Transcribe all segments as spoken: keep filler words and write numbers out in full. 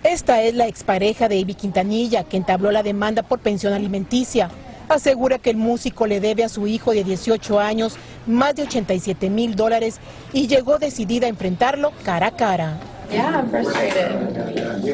Esta es la expareja de Ivy Quintanilla, que entabló la demanda por pensión alimenticia. Asegura que el músico le debe a su hijo de dieciocho años más de ochenta y siete mil dólares y llegó decidida a enfrentarlo cara a cara. Yeah, I'm frustrated.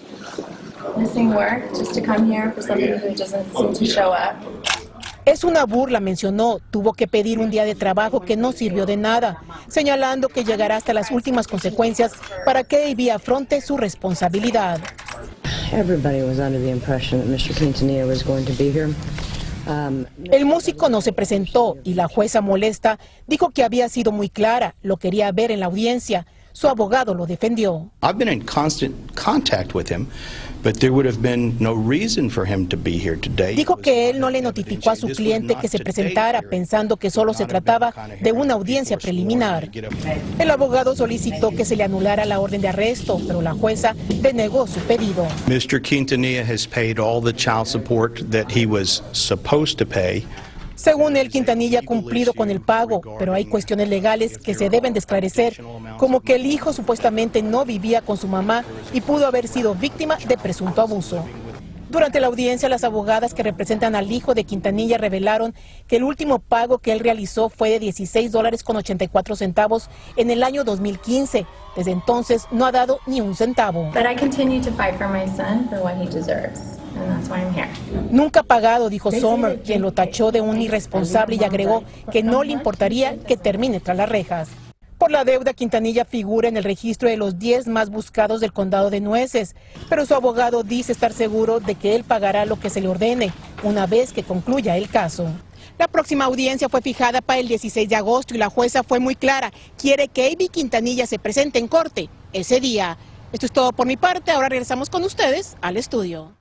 Missing work just to come here for somebody who doesn't seem to show up. Es una burla, mencionó. Tuvo que pedir un día de trabajo que no sirvió de nada, señalando que llegará hasta las últimas consecuencias para que Ivy afronte su responsabilidad. Everybody was under the impression that mister Quintanilla was going to be here. Um, El músico no se presentó y la jueza, molesta, dijo que había sido muy clara, lo quería ver en la audiencia. Su abogado lo defendió. I've been in constant contact with him, but there would have been no reason for him to be here today. Dijo que él no le notificó a su cliente que se presentara, pensando que solo se trataba de una audiencia preliminar. El abogado solicitó que se le anulara la orden de arresto, pero la jueza denegó su pedido. mister Quintanilla has paid all the child support that he was supposed to pay. Según él, Quintanilla ha cumplido con el pago, pero hay cuestiones legales que se deben de esclarecer, como que el hijo supuestamente no vivía con su mamá y pudo haber sido víctima de presunto abuso. Durante la audiencia, las abogadas que representan al hijo de Quintanilla revelaron que el último pago que él realizó fue de dieciséis dólares con ochenta y cuatro centavos en el año dos mil quince. Desde entonces no ha dado ni un centavo. But I continue to fight for my son for what he deserves, and that's why I'm here. Nunca ha pagado, dijo Sommer, quien lo tachó de un irresponsable y agregó que no le importaría que termine tras las rejas. Por la deuda, Quintanilla figura en el registro de los diez más buscados del condado de Nueces, pero su abogado dice estar seguro de que él pagará lo que se le ordene una vez que concluya el caso. La próxima audiencia fue fijada para el dieciséis de agosto y la jueza fue muy clara. Quiere que Ivy Quintanilla se presente en corte ese día. Esto es todo por mi parte. Ahora regresamos con ustedes al estudio.